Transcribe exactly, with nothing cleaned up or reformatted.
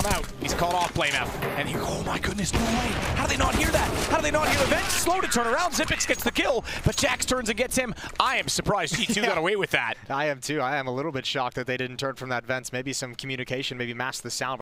come out. He's called off Blame F. And you go, oh my goodness, no way. How do they not hear that? How do they not hear the vent? Slow to turn around. Xyp9x gets the kill, but Jax turns and gets him. I am surprised G two yeah. got away with that. I am too. I am a little bit shocked that they didn't turn from that vents. Maybe some communication, maybe mask the sound.